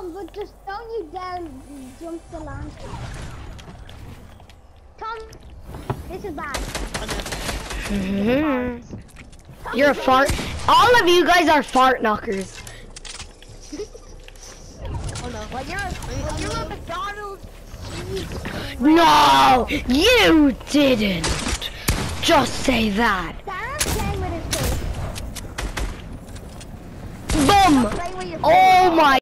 Tom, but just don't you dare jump the land. Tom, this is bad. You're a fart. All of you guys are fart knockers. Oh no. Well, you're a McDonald's. No, you didn't. Just say that. Darren's playing with his face. Boom. Playing with your Oh my.